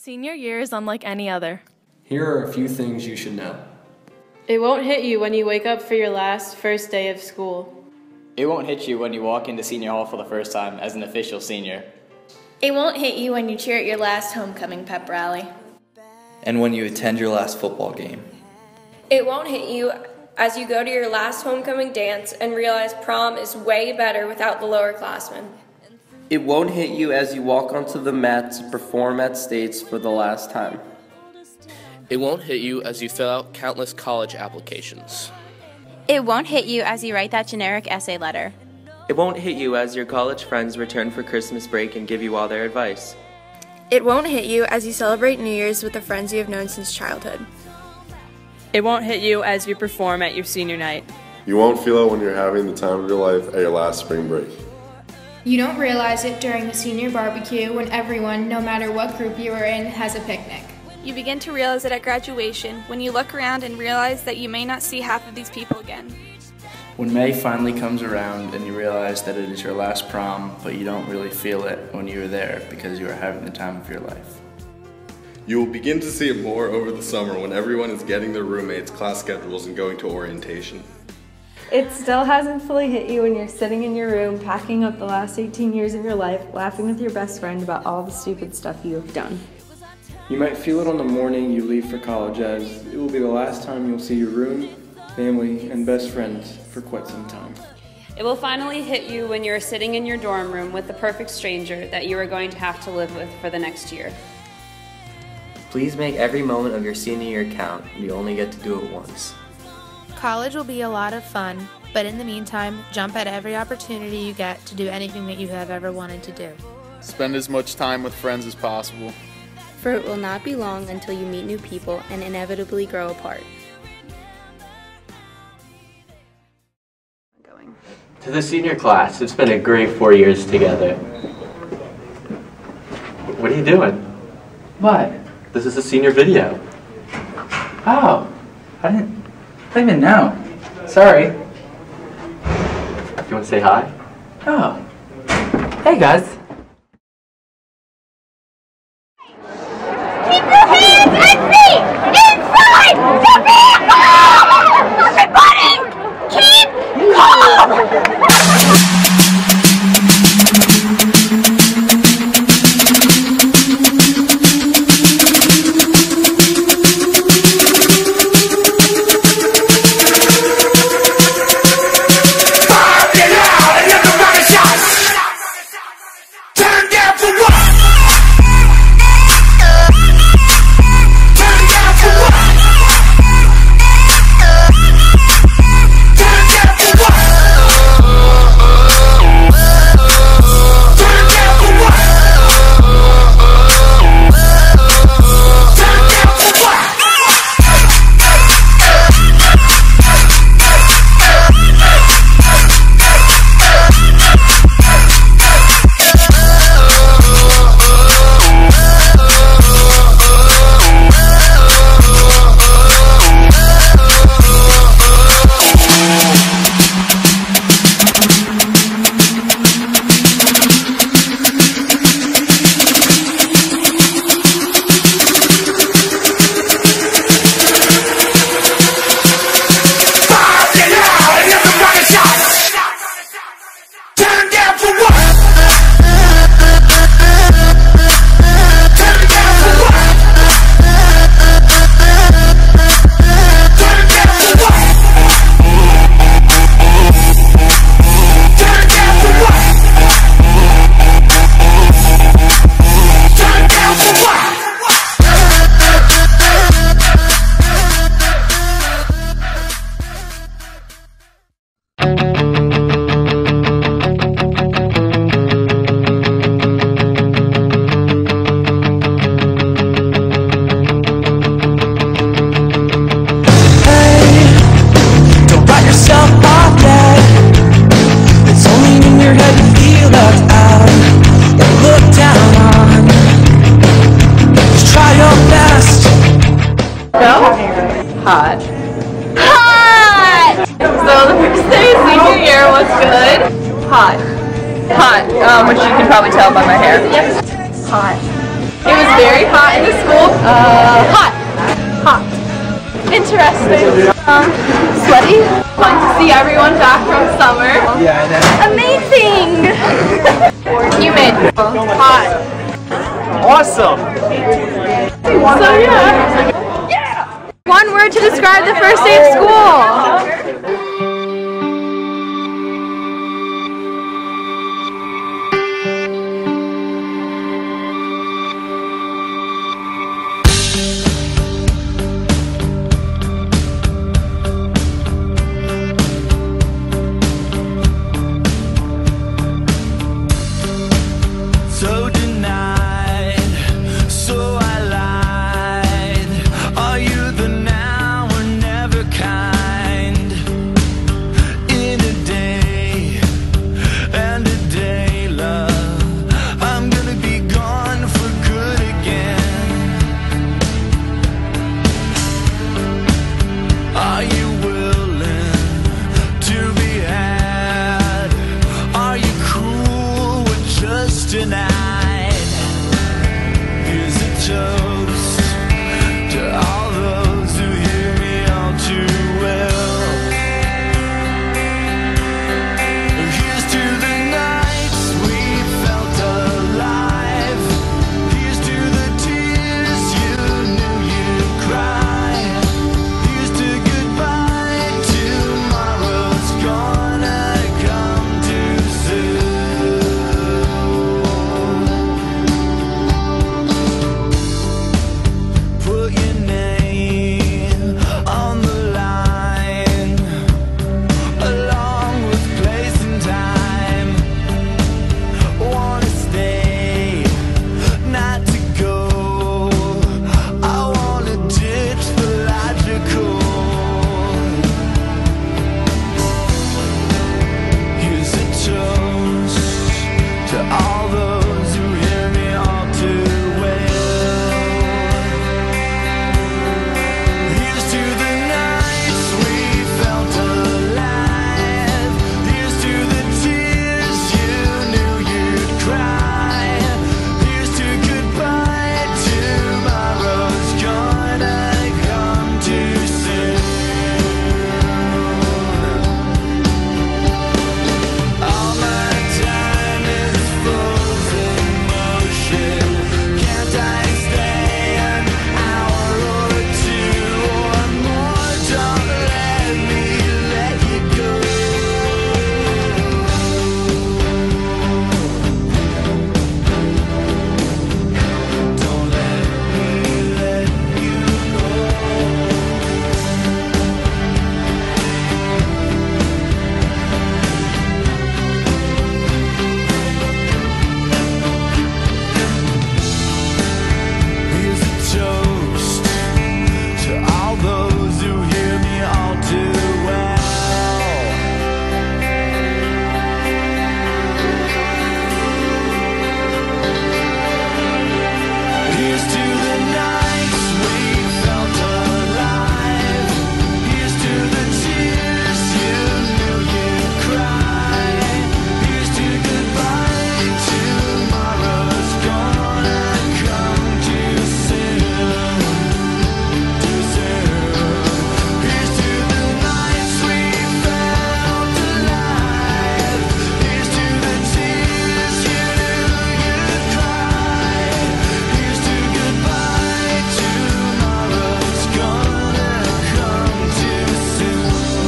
Senior year is unlike any other. Here are a few things you should know. It won't hit you when you wake up for your first day of school. It won't hit you when you walk into senior hall for the first time as an official senior. It won't hit you when you cheer at your last homecoming pep rally. And when you attend your last football game. It won't hit you as you go to your last homecoming dance and realize prom is way better without the lowerclassmen. It won't hit you as you walk onto the mat to perform at States for the last time. It won't hit you as you fill out countless college applications. It won't hit you as you write that generic essay letter. It won't hit you as your college friends return for Christmas break and give you all their advice. It won't hit you as you celebrate New Year's with the friends you have known since childhood. It won't hit you as you perform at your senior night. You won't feel it when you're having the time of your life at your last spring break. You don't realize it during the senior barbecue when everyone, no matter what group you are in, has a picnic. You begin to realize it at graduation when you look around and realize that you may not see half of these people again. When May finally comes around and you realize that it is your last prom, but you don't really feel it when you were there because you are having the time of your life. You will begin to see it more over the summer when everyone is getting their roommates' class schedules and going to orientation. It still hasn't fully hit you when you're sitting in your room, packing up the last 18 years of your life, laughing with your best friend about all the stupid stuff you have done. You might feel it on the morning you leave for college, as it will be the last time you'll see your room, family, and best friends for quite some time. It will finally hit you when you're sitting in your dorm room with the perfect stranger that you are going to have to live with for the next year. Please make every moment of your senior year count. You only get to do it once. College will be a lot of fun, but in the meantime, jump at every opportunity you get to do anything that you have ever wanted to do. Spend as much time with friends as possible. For it will not be long until you meet new people and inevitably grow apart. To the senior class, it's been a great 4 years together. What are you doing? What? This is a senior video. Oh, I didn't even know. Sorry. You want to say hi? Oh. Hey guys. Keep your hands and feet inside the vehicle! Everybody, keep calm! Hot. Hot! So the first day of senior year was good. Hot. Hot, which you can probably tell by my hair. Yep. Hot. It was very hot in the school. Hot. Hot. Interesting. Sweaty. Fun to see everyone back from summer. Yeah, I know. Amazing. Humid. Hot. Awesome. So yeah. One word to describe the first day of school. So denied, so I lied. Are you the now or never kind? In a day and a day, love, I'm gonna be gone for good again. Are you willing to be had? Are you cool with just an eye? Here's a toast to all those who hear me all too well. Here's to the nights we felt alive. Here's to the tears you knew you'd cry. Here's to goodbye. Tomorrow's gonna come too soon. Put your name on the line, along with place and time. Wanna stay, not to go. I wanna ditch the logical. Here's a toast to all those who hear me all too well. Here's to the nights we felt alive. Here's to the tears you knew you'd cry. Here's to goodbye. Tomorrow's gonna come too soon. All my time is frozen motion. Can't I stay an hour or two or more? Don't let me let you go. Don't let me let you go. Here's a toast to all those who hear me all too well. Here's to the nights we felt alive. Here's to the tears you knew you'd cry. Here's to goodbye. Tomorrow's gonna come too soon. Too soon. Here's to the nights we felt alive. Here's to the tears you knew you'd cry. Here's to goodbye. Tomorrow's gonna come too soon.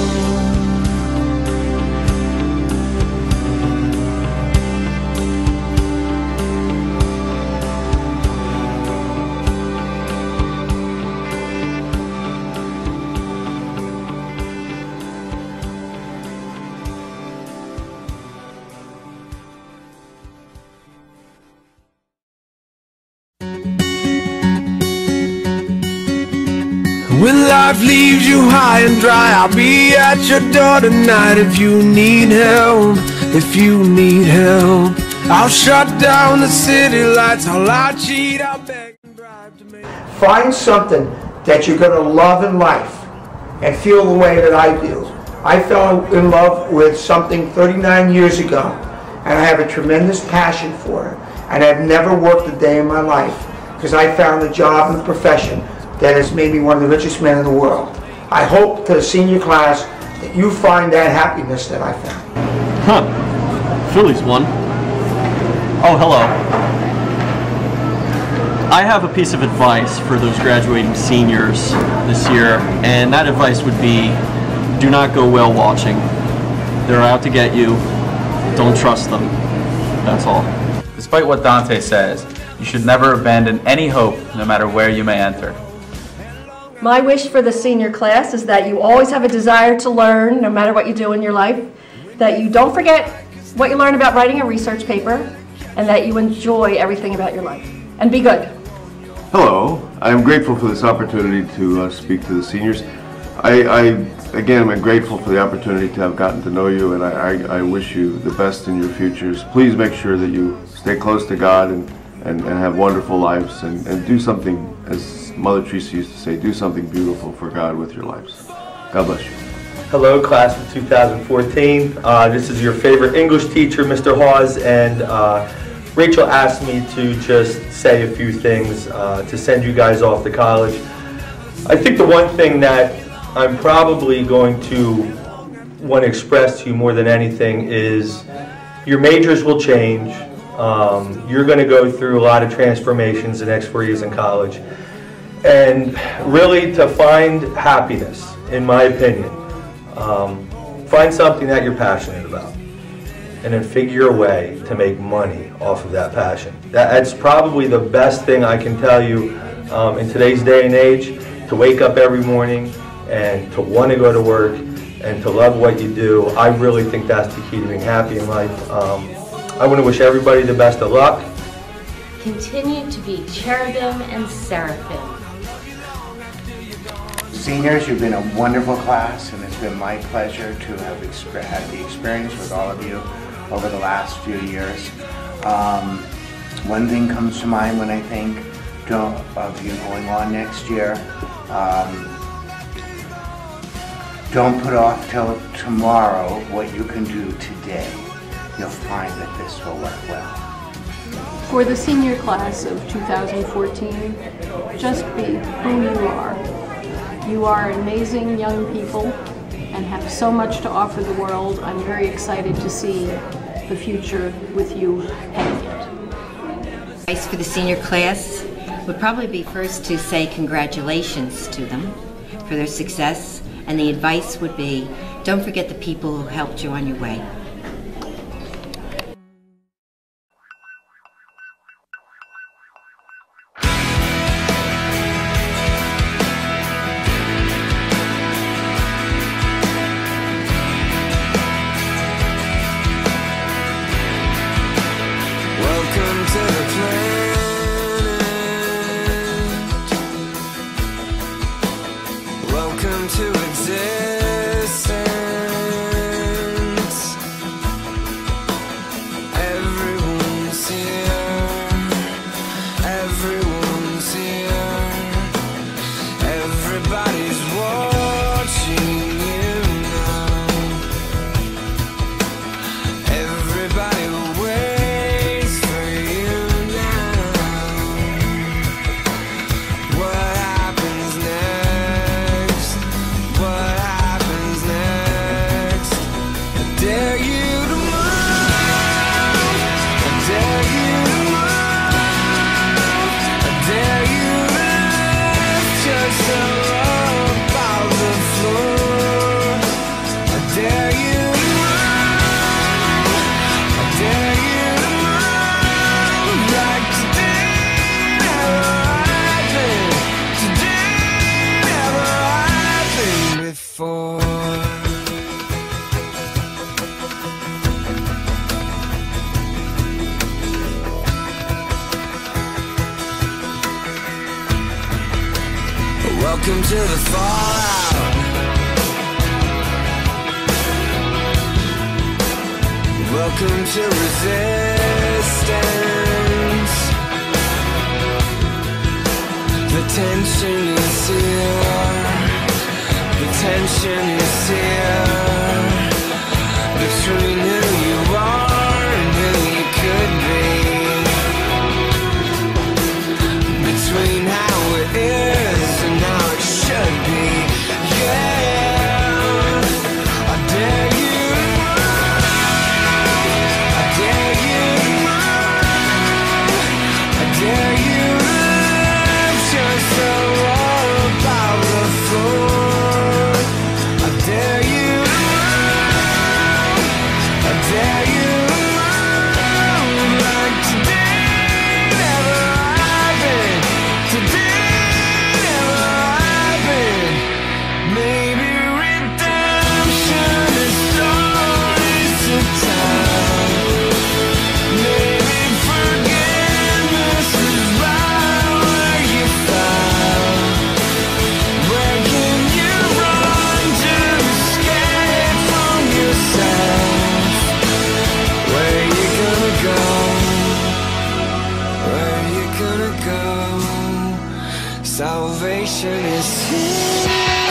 When life leaves you high and dry, I'll be at your door tonight. If you need help, if you need help, I'll shut down the city lights. I'll lie, cheat, I'll beg and bribe to make. Find something that you're going to love in life and feel the way that I do. I fell in love with something 39 years ago, and I have a tremendous passion for it, and I've never worked a day in my life. because I found a job and profession that has made me one of the richest men in the world. I hope to the senior class that you find that happiness that I found. Huh. Phillies won. Oh, hello. I have a piece of advice for those graduating seniors this year, and that advice would be, do not go whale watching. They're out to get you. Don't trust them. That's all. Despite what Dante says, you should never abandon any hope, no matter where you may enter. My wish for the senior class is that you always have a desire to learn, no matter what you do in your life, that you don't forget what you learned about writing a research paper, and that you enjoy everything about your life. And be good. Hello, I'm grateful for this opportunity to speak to the seniors. Again, I'm grateful for the opportunity to have gotten to know you, and I wish you the best in your futures. Please make sure that you stay close to God and have wonderful lives, and do something, as Mother Teresa used to say, do something beautiful for God with your lives. God bless you. Hello, class of 2014. This is your favorite English teacher, Mr. Hawes, and Rachel asked me to just say a few things to send you guys off to college. I think the one thing that I'm probably going to want to express to you more than anything is your majors will change. You're going to go through a lot of transformations the next 4 years in college. And really, to find happiness, in my opinion, find something that you're passionate about, and then figure a way to make money off of that passion. That's probably the best thing I can tell you in today's day and age, to wake up every morning and to want to go to work and to love what you do. I really think that's the key to being happy in life. I want to wish everybody the best of luck. Continue to be cherubim and seraphim. Seniors, you've been a wonderful class, and it's been my pleasure to have had the experience with all of you over the last few years. One thing comes to mind when I think of you going on next year. Don't put off till tomorrow what you can do today. You'll find that this will work well. For the senior class of 2014, just be who you are. You are amazing young people and have so much to offer the world. I'm very excited to see the future with you heading it. Advice for the senior class would probably be first to say congratulations to them for their success, and the advice would be, don't forget the people who helped you on your way. Welcome to the planet. Welcome to existence. Everyone's here. Everyone's here. Everybody's watching you now. Everybody waits for you now. What happens next? What happens next? I dare you to move. I dare you to move. I dare you to lift yourself up off the floor. I dare you to move. I dare you to move like today never happened. Today never happened before. Welcome to the fallout. Welcome to resistance. The tension is here. The tension is here. Between who you are and who you could be. salvation is here.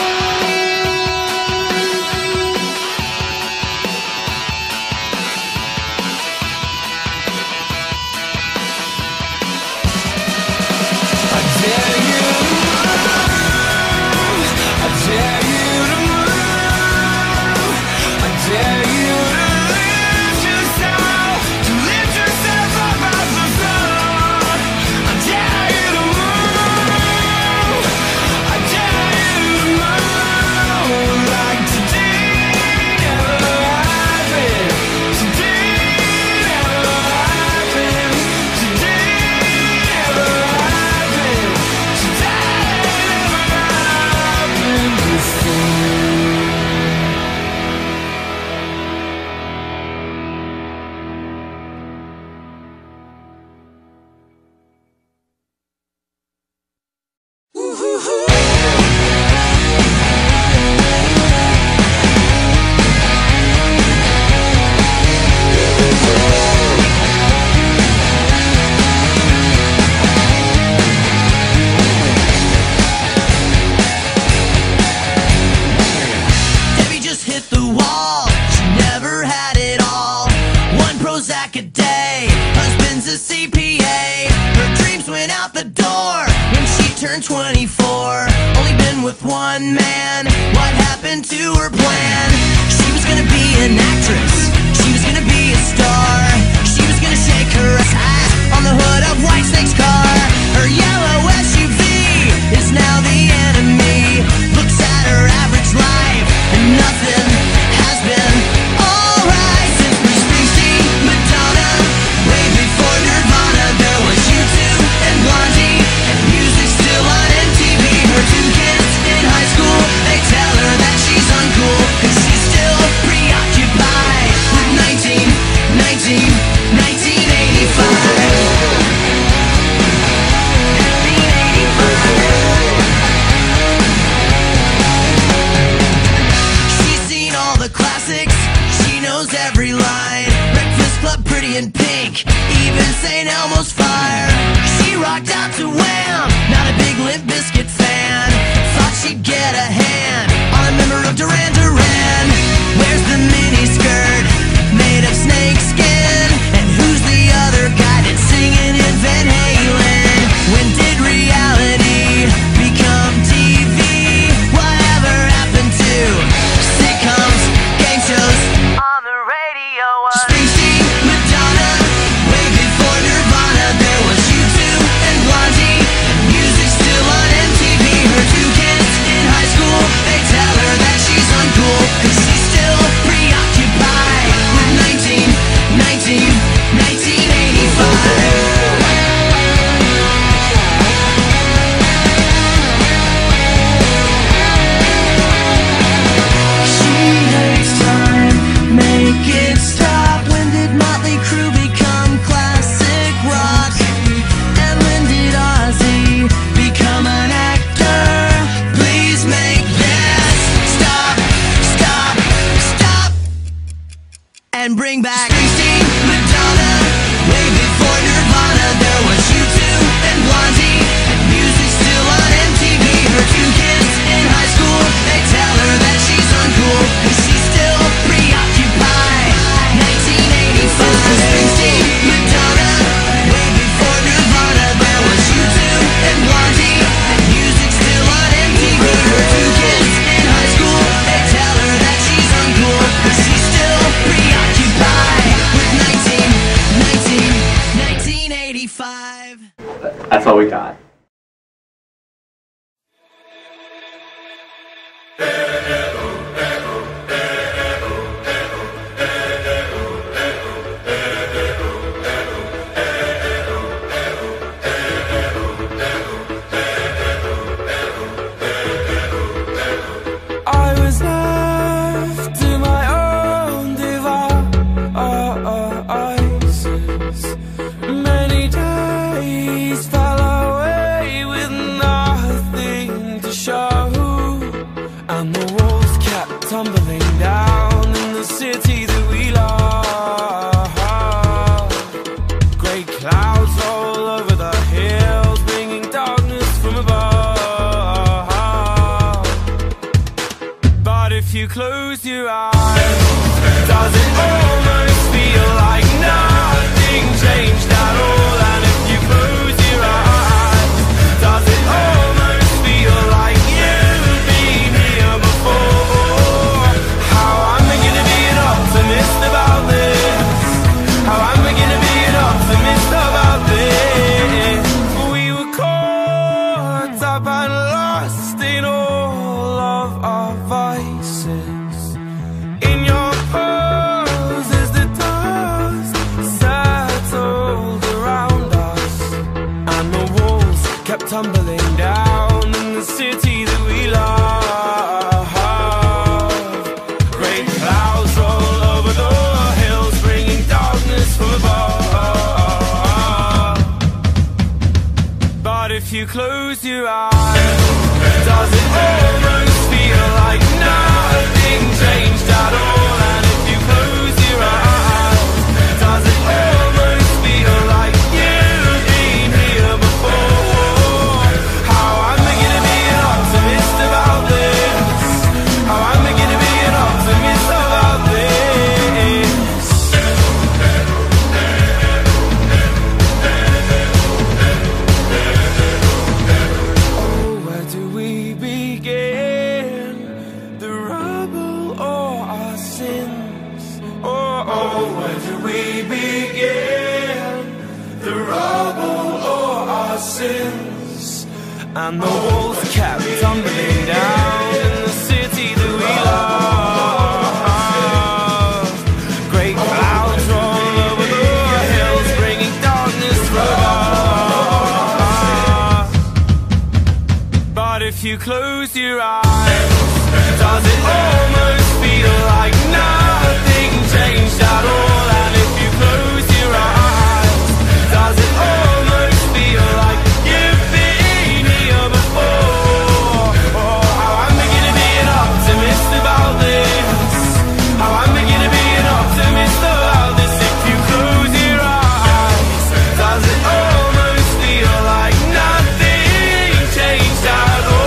Turned 24, only been with one man. What happened to her plan? She was gonna be an actress, she was gonna be a star, she was gonna shake her ass on the hood of Whitesnake's car. Her yellow SUV is now the enemy. Looks at her average life and nothing has been alright since Bruce Springsteen, Madonna, way before Nirvana. There was U2 and Blondie and music still on MTV. Her two kids in high school, they tell her that she's uncool, cause she's still preoccupied with 1985. She's seen all the classics, she knows every line. Breakfast Club, Pretty in Pink, even St. Elmo's Fire. She rocked out to Wham, not a big Limp Bizkit fan. Thought she'd get a hand on a member of Duran Duran. Where's the mini skirt made of snake skin? And who's the other guy that's singing in Van Halen? When did reality become TV? Whatever happened to sitcoms, game shows on the radio? Springsteen, Madonna, way before Nirvana. There was U2 and Blondie, and music still on MTV. Her two kids in high school, they tell her that she's uncool, cause she's still preoccupied with 1985. She takes time, make it stop. When did Motley Crue become classic rock? And when did Ozzy become an actor? Please make this stop, stop, stop, and bring back Springsteen, Madonna, way before Nirvana. There was U2 and Blondie, and music still on MTV. Her two kids in high school, they tell her that she's uncool, cause she's still preoccupied. 1985. Springsteen, Madonna, way before Nirvana. There was U2 and Blondie, and music still on MTV. Her two kids in high school, they tell her that she's uncool, cause she's still preoccupied with 1985. That's all we got. I was left to my own devices. Many days fell away with nothing to show, and the you close your eyes, does it almost feel like nothing changed at all? And if you close your eyes, does it almost feel like you've been here before? How am I gonna be an optimist about this? How am I gonna be an optimist about this? We were caught up and lost in all of our vices. In your pose as the dust settled around us, and the walls kept tumbling down in the city that we love. Great clouds roll over the hills, bringing darkness from above. But if you close your eyes, does it almost feel like nothing changed at all? And if you close your eyes, does it almost feel like you've been here before? How am I gonna be an optimist about this? How am I gonna be an optimist about this? Oh, where do we begin? The rubble or our sins? Oh, where do we begin? The rubble or our sins? And the walls kept tumbling down in the city that we love. Great clouds roll over the hills, bringing darkness from above. But if you close your eyes, does it almost feel like nothing changed at all? And if you close your eyes, does it almost feel like you've been here before? Oh, how am I gonna be an optimist about this? How am I gonna be an optimist about this? If you close your eyes, does it almost feel like nothing changed at all?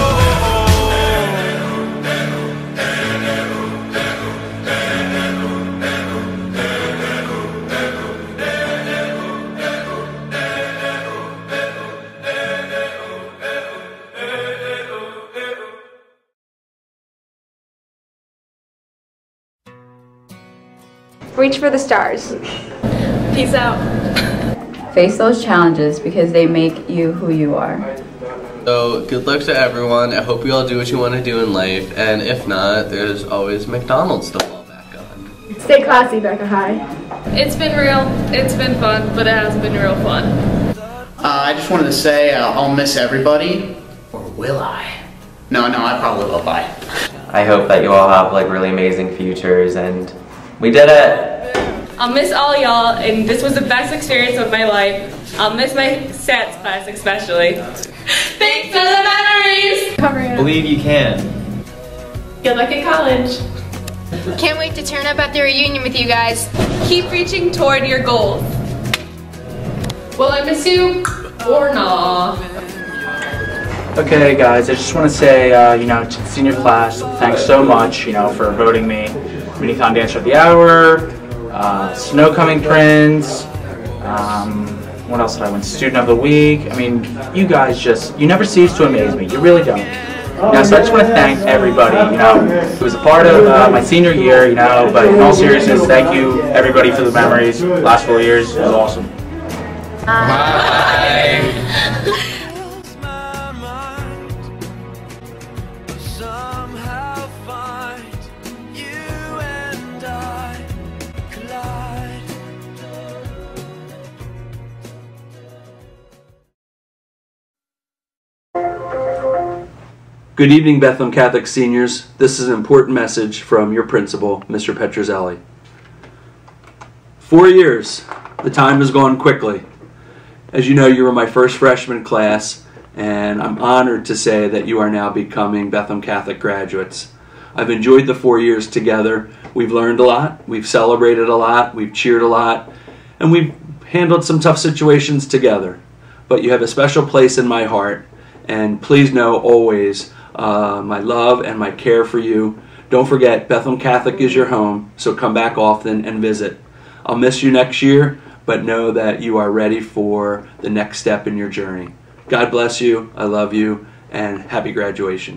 Reach for the stars. Peace out. Face those challenges because they make you who you are. So, good luck to everyone. I hope you all do what you want to do in life, and if not, there's always McDonald's to fall back on. Stay classy, BECAHI. It's been real, it's been fun, but it has been real fun. I just wanted to say I'll miss everybody. Or will I? No, I probably will. Bye. I hope that you all have like really amazing futures, and we did it! I'll miss all y'all, and this was the best experience of my life. I'll miss my stats class especially. Thanks for the memories! Believe you can. Good luck in college. Can't wait to turn up at the reunion with you guys. Keep reaching toward your goals. Will I miss you? Or nah? Okay guys, I just want to say, to the senior class, thanks so much, for voting me Mini-Con Dancer of the Hour, Snow Coming Prince, what else did I win? Student of the Week. I mean, you guys you never cease to amaze me, you really don't. So I just want to thank everybody, who was a part of my senior year, but in all seriousness, thank you everybody for the memories. Last 4 years, it was awesome. Bye. Good evening, Bethlehem Catholic seniors. This is an important message from your principal, Mr. Petrozelli. 4 years. The time has gone quickly. As you know, you were my first freshman class, and I'm honored to say that you are now becoming Bethlehem Catholic graduates. I've enjoyed the 4 years together. We've learned a lot, we've celebrated a lot, we've cheered a lot, and we've handled some tough situations together. But you have a special place in my heart, and please know always my love and my care for you, Don't forget, Bethlehem Catholic is your home, so come back often and visit. I'll miss you next year, but know that you are ready for the next step in your journey. God bless you, I love you, and happy graduation.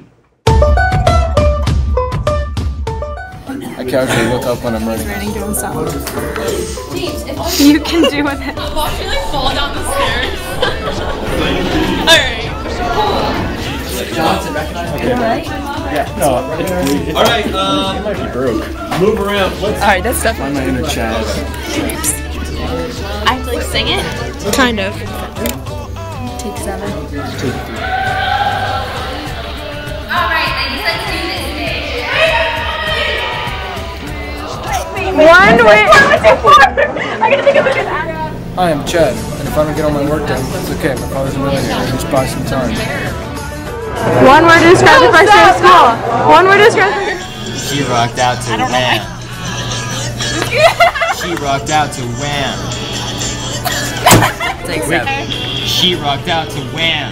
I casually look up when I'm running. Running to himself. You can do it. Watch me like fall down the stairs. Alright. Johnson, recognize me? Alright. Yeah, no. Alright, it might be broke. Move around. Alright, that's stuff. Find my inner child. I have to like sing it? Kind of. Take 7. Alright, ladies, let's do this thing. One way. I gotta think of a good act. Hi, I'm Chad, and if I don't get all my work done, it's okay. My father's a millionaire. I'll just buy some time. One word to describe the first day of school. One word to describe the first. She rocked out to Wham. She rocked out to Wham. Take 7. She rocked out to Wham.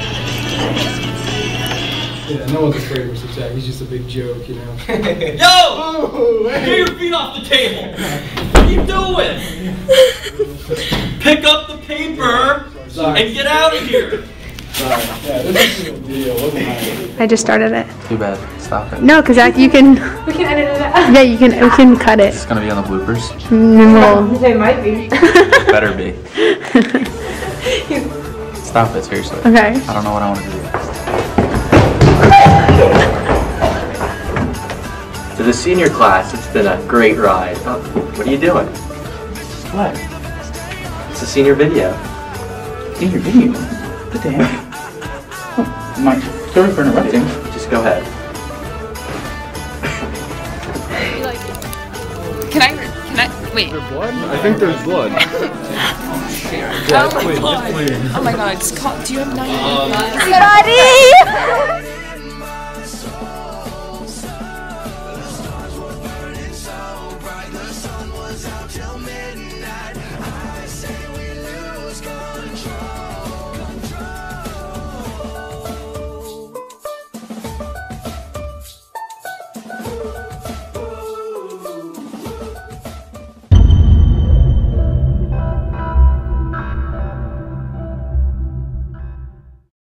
Yeah, no one's afraid of Mr. Jack. He's just a big joke, you know. Yo! Get your feet off the table! What are you doing? Pick up the paper and get out of here! I just started it. Too bad. Stop it. No, because you can. We can edit it out. Yeah, we can cut it. It's gonna be on the bloopers. No. They might be. It better be. Stop it, seriously. Okay. I don't know what I want to do. To the senior class, it's been a great ride. Oh, what are you doing? What? It's a senior video. Senior video? What the heck? Oh, sorry for interrupting. Just go ahead. Can I? Wait. Blood? I think there's blood. Oh my god. Oh my god. Do you have 9?